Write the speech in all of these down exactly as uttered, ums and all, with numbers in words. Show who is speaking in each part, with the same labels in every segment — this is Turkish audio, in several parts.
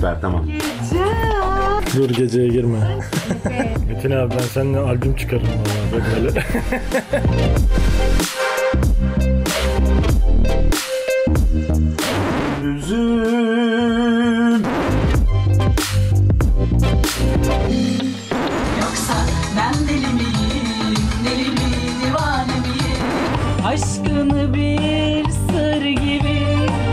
Speaker 1: Süper, tamam.
Speaker 2: Gece. Dur geceye girme. Metin abi ben seninle albüm çıkarırım valla böyle. Üzüm.
Speaker 3: Yoksa ben deli miyim, deli mi, divane miyim? Aşkını bir sır gibi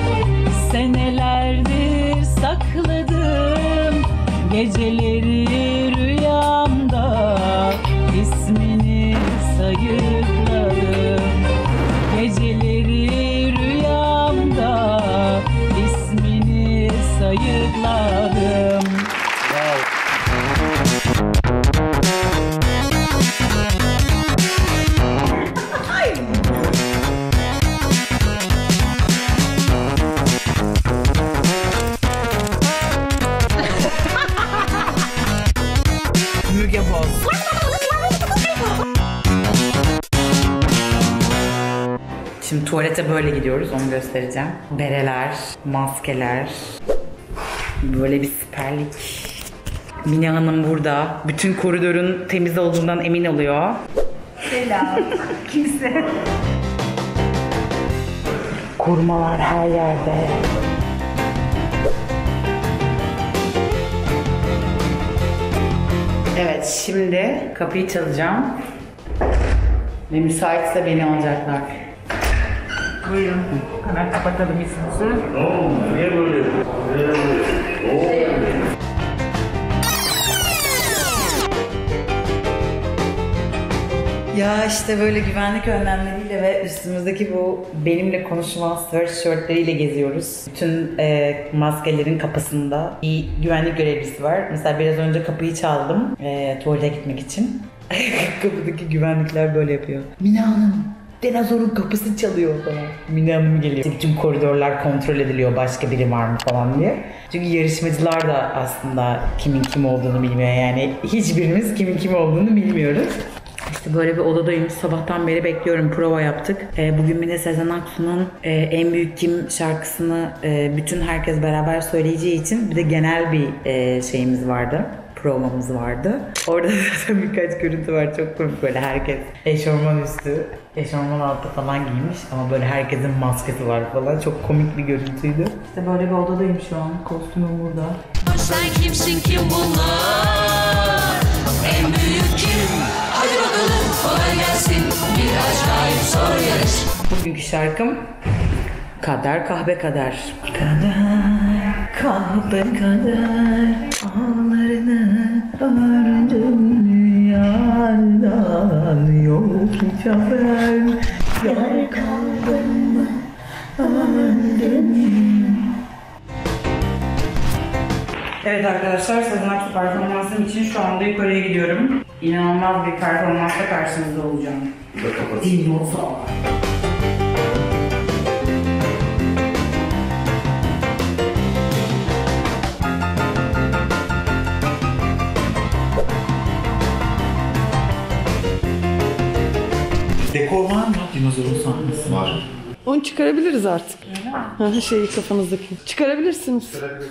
Speaker 3: senelerdir sakladım. Geceleri rüyamda ismini sayıkladım. Geceleri rüyamda ismini sayıkladım.
Speaker 2: Wow.
Speaker 4: Müge Boz. Şimdi tuvalete böyle gidiyoruz, onu göstereceğim. Bereler, maskeler, böyle bir siperlik. Mine Hanım burada. Bütün koridorun temiz olduğundan emin oluyor.
Speaker 5: Selam. Kimse.
Speaker 4: Korumalar her yerde. Evet, şimdi kapıyı çalacağım. Ve müsaitse beni alacaklar. Buyurun. Hemen kapatalım isminizi.
Speaker 2: Niye böyle?
Speaker 4: Ya işte böyle güvenlik önlemleriyle ve üstümüzdeki bu benimle konuşulan sweatshirtleriyle geziyoruz. Bütün e, maskelerin kapısında bir güvenlik görevlisi var. Mesela biraz önce kapıyı çaldım e, tuvalete gitmek için. Kapıdaki güvenlikler böyle yapıyor. Mine Hanım, dinozorun kapısı çalıyor falan. Mine Hanım geliyor. Bütün koridorlar kontrol ediliyor, başka biri var mı falan diye. Çünkü yarışmacılar da aslında kimin kim olduğunu bilmiyor. Yani hiçbirimiz kimin kim olduğunu bilmiyoruz. İşte böyle bir odadayım. Sabahtan beri bekliyorum. Prova yaptık. E, bugün bir de Sezen Aksu'nun e, En Büyük Kim şarkısını e, bütün herkes beraber söyleyeceği için bir de genel bir e, şeyimiz vardı. Provamız vardı. Orada zaten birkaç görüntü var. Çok komik böyle herkes eşofman üstü, eşofman altı falan giymiş ama böyle herkesin maskesi var falan. Çok komik bir görüntüydü. İşte böyle bir odadayım şu an. Kostümüm burada.
Speaker 3: Sen kimsin, kim bunlar? En büyük kim? Hadi bakalım kolay gelsin. Bir acayip zor yarış.
Speaker 4: Bugünkü şarkım Kader Kahve Kader. Kader kahve kader, ağlarını ördüm yardan, yok hiç haber. Yar kaldım mı öldüm. Evet arkadaşlar, Sezen Aksu performansım için şu anda yukarıya gidiyorum. İnanılmaz bir performansla karşınızda olacağım. Dinozor.
Speaker 1: Dekor var mı? Dinozorun sahnesi var.
Speaker 6: Onu çıkarabiliriz artık. Öyle mi? Şeyi kafanızdaki. Çıkarabilirsiniz.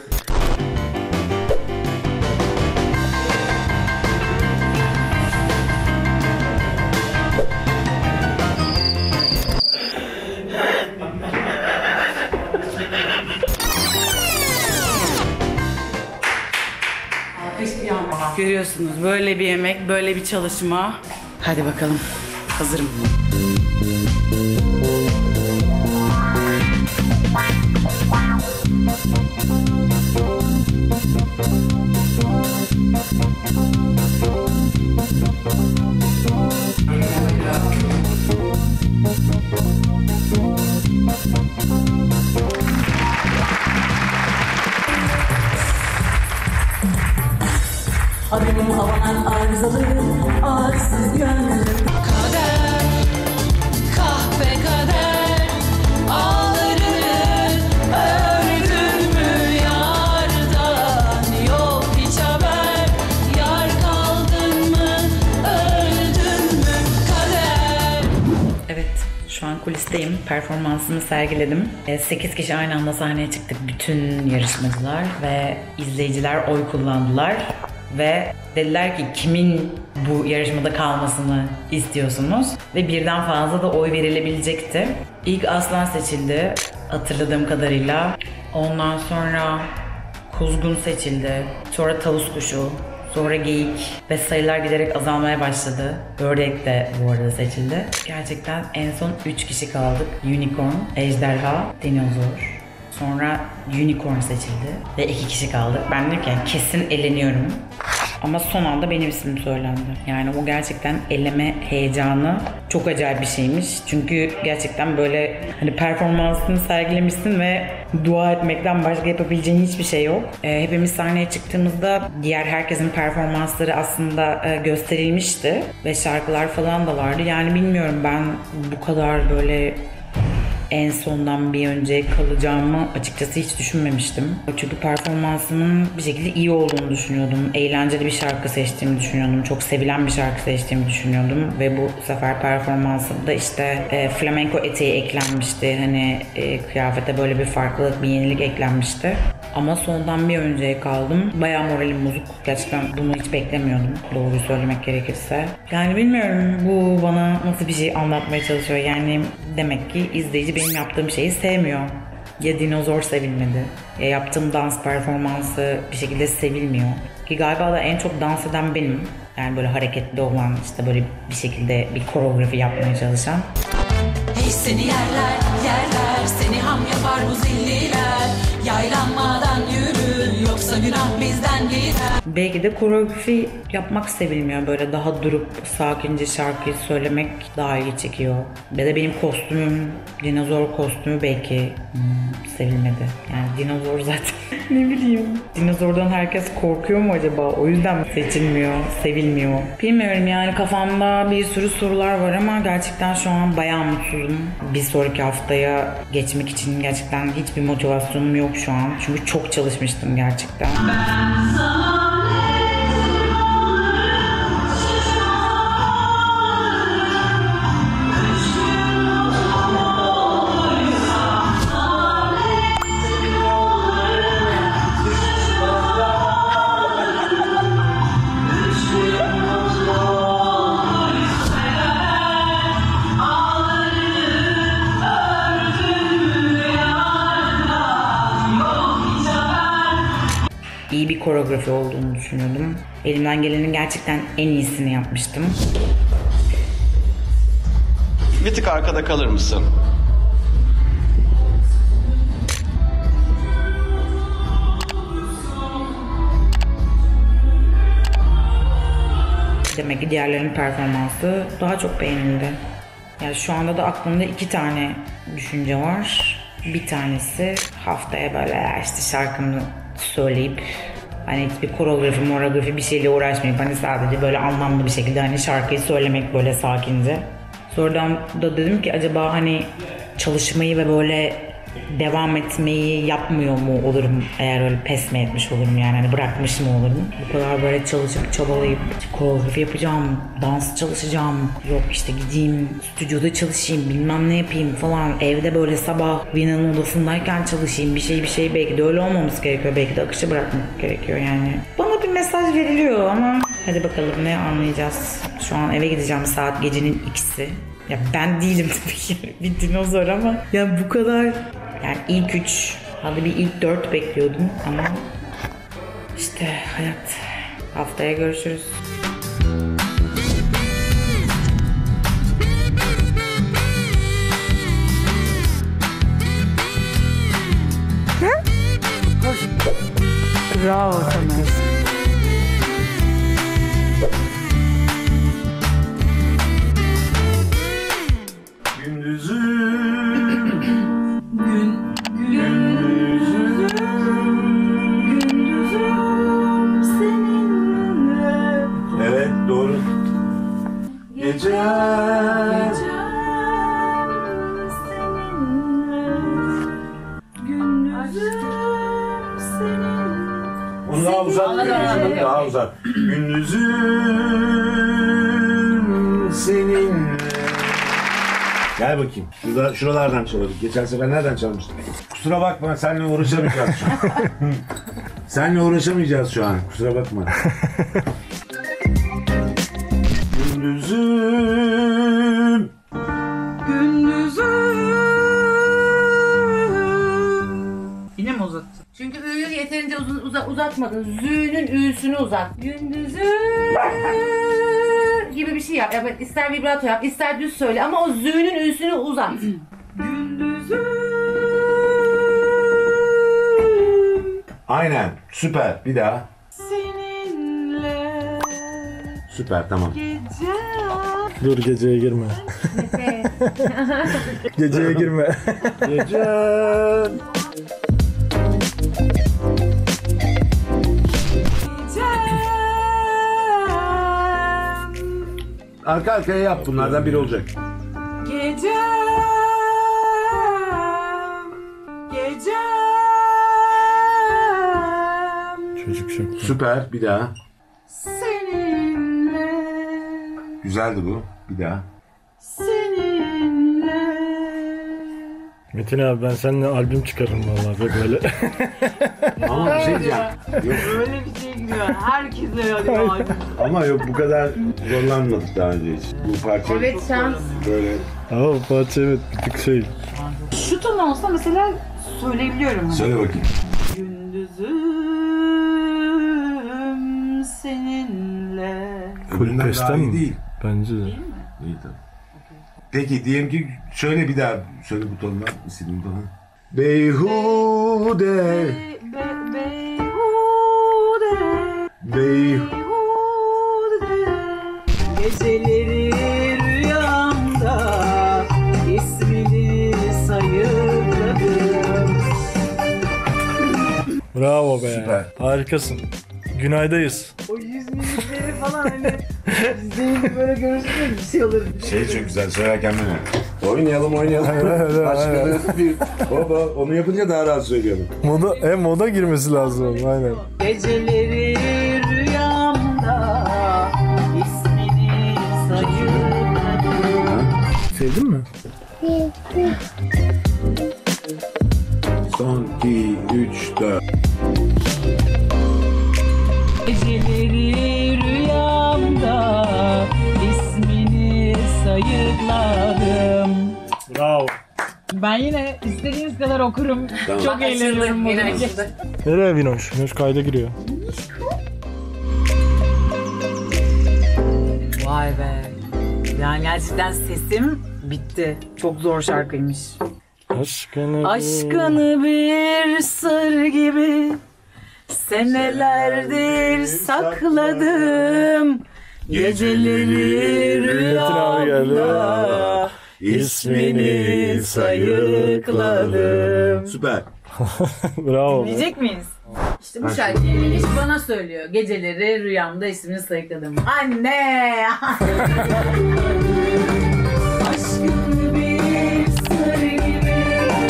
Speaker 4: Görüyorsunuz böyle bir yemek, böyle bir çalışma. Hadi bakalım. Hazırım.
Speaker 3: Adımım havadan arızalıyım, arsız gönlüm. Kader, kahpe kader, ağlarını ördün mü yardan? Yok hiç haber, yar kaldın mı, öldün mü kader?
Speaker 4: Evet, şu an kulisteyim. Performansımı sergiledim. sekiz kişi aynı anda sahneye çıktık. Bütün yarışmacılar ve izleyiciler oy kullandılar. Ve dediler ki kimin bu yarışmada kalmasını istiyorsunuz? Ve birden fazla da oy verilebilecekti. İlk Aslan seçildi hatırladığım kadarıyla. Ondan sonra Kuzgun seçildi. Sonra Tavus Kuşu. Sonra Geyik ve sayılar giderek azalmaya başladı. Ördek de bu arada seçildi. Gerçekten en son üç kişi kaldık. Unicorn, Ejderha, Dinozor. Sonra Unicorn seçildi ve iki kişi kaldık. Ben dedim ki yani kesin eleniyorum. Ama son anda benim ismim söylendi. Yani o gerçekten eleme heyecanı çok acayip bir şeymiş. Çünkü gerçekten böyle hani performansını sergilemişsin ve dua etmekten başka yapabileceğin hiçbir şey yok. Ee, hepimiz sahneye çıktığımızda diğer herkesin performansları aslında e, gösterilmişti. Ve şarkılar falan da vardı. Yani bilmiyorum, ben bu kadar böyle en sondan bir önce kalacağımı açıkçası hiç düşünmemiştim. Çünkü performansımın bir şekilde iyi olduğunu düşünüyordum. Eğlenceli bir şarkı seçtiğimi düşünüyordum. Çok sevilen bir şarkı seçtiğimi düşünüyordum. Ve bu sefer performansımda işte e, flamenco eteği eklenmişti. Hani e, kıyafete böyle bir farklılık, bir yenilik eklenmişti. Ama sondan bir önceye kaldım. Bayağı moralim bozuk. Gerçekten bunu hiç beklemiyordum. Doğruyu söylemek gerekirse. Yani bilmiyorum bu bana nasıl bir şey anlatmaya çalışıyor. Yani demek ki izleyici benim yaptığım şeyi sevmiyor. Ya dinozor sevilmedi, ya yaptığım dans performansı bir şekilde sevilmiyor. Ki galiba da en çok dans eden benim. Yani böyle hareketli olan, işte böyle bir şekilde bir koreografi yapmaya çalışan.
Speaker 3: Hey seni yerler, yerler, seni ham yapar bu zilliler. Yaylanmadan yürü, yoksa günah bizden gider.
Speaker 4: Belki de koreografi yapmak sevilmiyor. Böyle daha durup sakince şarkıyı söylemek daha iyi çekiyor. Ya da benim kostümüm, dinozor kostümü belki hmm, sevilmedi. Yani dinozor zaten ne bileyim. Dinozordan herkes korkuyor mu acaba? O yüzden mi seçilmiyor, sevilmiyor? Bilmiyorum yani, kafamda bir sürü sorular var ama gerçekten şu an bayağı mutsuzum. Bir sonraki haftaya geçmek için gerçekten hiçbir motivasyonum yok şu an. Çünkü çok çalışmıştım gerçekten. İyi bir koreografi olduğunu düşünüyordum. Elimden gelenin gerçekten en iyisini yapmıştım.
Speaker 7: Bir tık arkada kalır mısın?
Speaker 4: Demek ki diğerlerinin performansı daha çok beğenildi. Yani şu anda da aklımda iki tane düşünce var. Bir tanesi haftaya böyle işte şarkımı söyleyip hani hiçbir koreografi, moreografi bir şeyle uğraşmayıp hani sadece böyle anlamlı bir şekilde hani şarkıyı söylemek böyle sakince. Sonradan da dedim ki acaba hani çalışmayı ve böyle devam etmeyi yapmıyor mu olurum, eğer öyle pes mi etmiş olurum, yani hani bırakmış mı olurum? Bu kadar böyle çalışıp çabalayıp koreografi yapacağım, dans çalışacağım, yok işte gideyim stüdyoda çalışayım, bilmem ne yapayım falan, evde böyle sabah Vina'nın odasındayken çalışayım, bir şey bir şey, belki de öyle olmaması gerekiyor, belki de akışa bırakmak gerekiyor yani. Bana bir mesaj veriliyor ama hadi bakalım ne anlayacağız. Şu an eve gideceğim, saat gecenin ikisi. Ya ben değilim tabii ki bir dinozor ama yani bu kadar, yani ilk üç, hadi bir ilk dört bekliyordum ama işte hayat. Haftaya görüşürüz.
Speaker 6: Bravo Tamer.
Speaker 8: Evet, doğru. Gece Onu daha uzat verecek, daha uzat. Gündüzüm seninle. Gel bakayım. Şurada, şuralardan çalalım. Geçen sefer nereden çalmıştık? Kusura bakma, seninle uğraşamayacağız şu an. Seninle uğraşamayacağız şu an. Kusura bakma. Gündüzüm.
Speaker 4: Gündüzüm. Yine mi uzattın?
Speaker 5: Çünkü ü'yü yeterince uzun uza, uzatmadın. Z'ünün ü'sünü uzat. Gündüzü gibi bir şey yap. Ya ister vibrato yap, ister düz söyle ama o z'ünün ü'sünü uzat.
Speaker 4: Gündüzüm.
Speaker 8: Aynen. Süper. Bir daha.
Speaker 4: Seninle
Speaker 8: Süper. Tamam.
Speaker 4: gece.
Speaker 2: Dur geceye girme. Geceye girme.
Speaker 8: Gece. Arka arkaya yap. Bunlardan biri olacak.
Speaker 4: Gece. Gece.
Speaker 2: Çocuk şok.
Speaker 8: Süper. Bir daha.
Speaker 4: Seninle.
Speaker 8: Güzeldi bu. Bir daha.
Speaker 4: Seninle.
Speaker 2: Metin abi ben seninle albüm çıkarırım vallahi be böyle.
Speaker 8: Ama bir şey diyeceğim. Yok.
Speaker 4: Böyle bir şey gidiyor. Herkese yani.
Speaker 8: Ama yok bu kadar zorlanmadık daha önce hiç. Bu parça
Speaker 5: Evet şans.
Speaker 8: böyle.
Speaker 2: Ama bu parça evet bir tık şey.
Speaker 4: Şu ton olsa mesela söyleyebiliyorum.
Speaker 8: Söyle bakayım.
Speaker 4: Gündüzüm seninle.
Speaker 2: Full
Speaker 8: Öbüründen
Speaker 2: pesten
Speaker 8: daha iyi
Speaker 2: mi?
Speaker 8: değil.
Speaker 2: Bence de.
Speaker 8: İyi tamam. Peki diyelim ki şöyle bir daha söyle bu tondan. İstediğin tonu. Beyhude.
Speaker 4: Be, be, beyhude.
Speaker 8: Beyhude.
Speaker 4: Geceleri rüyamda ismini sayıkladım.
Speaker 2: Bravo be.
Speaker 8: Süper.
Speaker 2: Harikasın. Günaydayız.
Speaker 4: O yüz mimikleri falan hani izleyince böyle görürsün bir şey olur.
Speaker 8: Şey çok güzel söylerken beni. Oynayalım oynayalım. Aşkını bir. Baba onu yapınca daha rahat söylüyorum.
Speaker 2: Moda, e, moda girmesi lazım aynen.
Speaker 4: Geceleri rüyamda ismini sayıkladım.
Speaker 2: Sevdin mi?
Speaker 8: Son iki, üç, dört.
Speaker 4: Geceleri rüyamda ismini sayıkladım.
Speaker 2: Bravo.
Speaker 4: Ben yine istediğiniz kadar okurum.
Speaker 8: Tamam.
Speaker 4: Çok eğleniyorum bugün.
Speaker 2: Nereye Vinoş? Vinoş kayda giriyor.
Speaker 4: Vay be. Yani gerçekten sesim bitti. Çok zor şarkıymış.
Speaker 2: Aşkını
Speaker 4: Aşkını bir sır gibi senelerdir sakladım. Geceleri rüyamda ismini sayıkladım.
Speaker 8: Süper.
Speaker 2: Bravo.
Speaker 4: Diyecek miyiz? İşte bu şarkıyı iş bana söylüyor. Geceleri rüyamda ismini sayıkladım. Anne! Aşkını bir sır gibi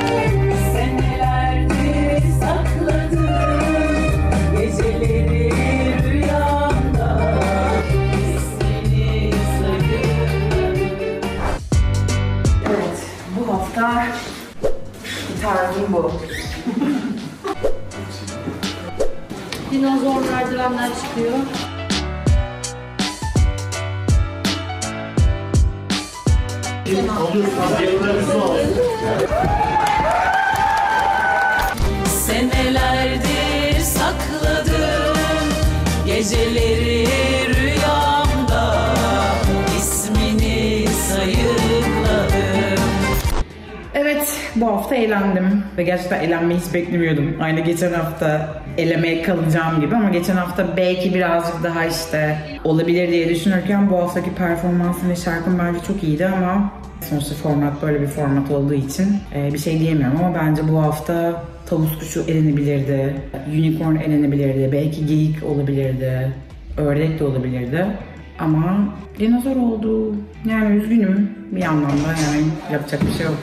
Speaker 4: senelerdir sakladım. Geceleri rüyamda ismini sayıkladım. Evet, bu hafta tarzım bu.
Speaker 5: Dinozor merdivenler çıkıyor.
Speaker 3: Senelerdir sakladım geceleri rüyamda ismini sayıkladım.
Speaker 4: Evet, bu hafta eğlendim ve gerçekten eğlenmeyi hiç beklemiyordum. Aynı geçen hafta elemeye kalacağım gibi ama geçen hafta belki birazcık daha işte olabilir diye düşünürken bu haftaki performansım ve şarkım bence çok iyiydi ama sonuçta format böyle bir format olduğu için bir şey diyemiyorum ama bence bu hafta tavus kuşu elenebilirdi, unicorn elenebilirdi, belki geyik olabilirdi, ördek de olabilirdi. Ama dinozor oldu. Yani üzgünüm bir yandan da yani yapacak bir şey yok.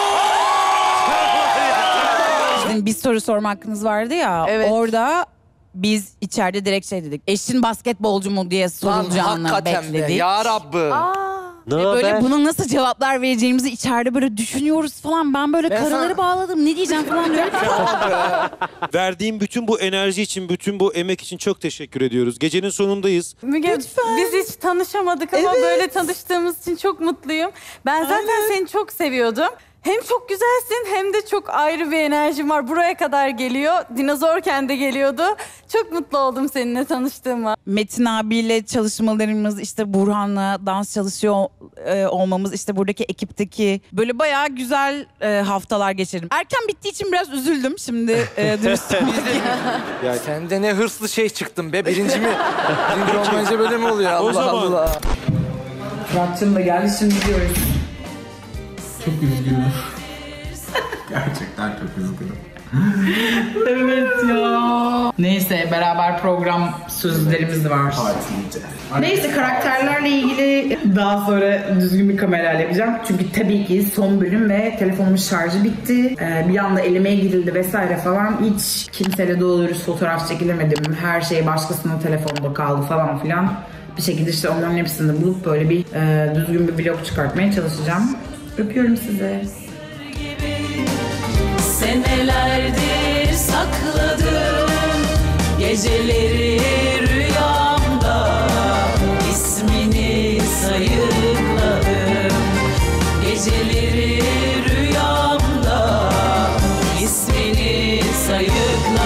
Speaker 9: Sizin bir soru sorma hakkınız vardı ya.
Speaker 6: Evet.
Speaker 9: Orada
Speaker 4: Biz içeride direkt şey dedik. Eşin basketbolcu mu diye sorulacağını
Speaker 9: hakikaten
Speaker 4: bekledik.
Speaker 9: be ya Rabbim.
Speaker 10: Ne
Speaker 4: Ve böyle
Speaker 10: haber?
Speaker 4: buna nasıl cevaplar vereceğimizi içeride böyle düşünüyoruz falan. Ben böyle
Speaker 9: Ben
Speaker 4: karaları
Speaker 9: sana-
Speaker 4: bağladım. Ne diyeceğim falan diyorum.
Speaker 10: Verdiğim bütün bu enerji için, bütün bu emek için çok teşekkür ediyoruz. Gecenin sonundayız.
Speaker 11: Müge, biz hiç tanışamadık ama
Speaker 6: Evet.
Speaker 11: böyle tanıştığımız için çok mutluyum. Ben zaten seni çok seviyordum. Hem çok güzelsin hem de çok ayrı bir enerjin var. Buraya kadar geliyor. Dinozorken de geliyordu. Çok mutlu oldum seninle tanıştığıma.
Speaker 4: Metin abiyle çalışmalarımız, işte Burhan'la dans çalışıyor e, olmamız, işte buradaki ekipteki böyle bayağı güzel e, haftalar geçirdim. Erken bittiği için biraz üzüldüm şimdi e, dürüst olmak
Speaker 9: Ya sen de ne hırslı şey çıktın be. Birinci mi? Birinci olmayınca böyle mi oluyor? Allah
Speaker 10: zaman-
Speaker 9: Allah.
Speaker 4: Fırat'cığım da geldi, şimdi gidiyoruz.
Speaker 1: Çok üzgünüm. Gerçekten çok üzgünüm.
Speaker 4: Evet ya. Neyse, beraber program sözlerimiz var.
Speaker 1: Partiydi.
Speaker 4: Neyse, karakterlerle ilgili daha sonra düzgün bir kamerayla yapacağım. Çünkü tabii ki son bölüm ve telefonumun şarjı bitti. Ee, bir anda elemeye girildi vesaire falan. Hiç kimseyle doğru dürüst fotoğraf çekilemedim. Her şey başkasının telefonunda kaldı falan filan. Bir şekilde işte onların hepsini bulup böyle bir e, düzgün bir vlog çıkartmaya çalışacağım. Öpüyorum sizi.
Speaker 3: Senelerdir sakladım geceleri rüyamda, ismini sayıkladım. Geceleri rüyamda ismini sayıkladım.